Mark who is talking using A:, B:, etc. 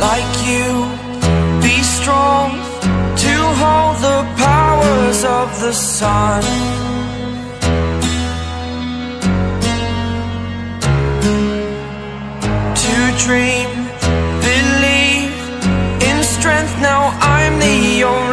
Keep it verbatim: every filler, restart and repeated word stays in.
A: like you, be strong to hold the powers of the sun. To dream, believe in strength, now I'm the only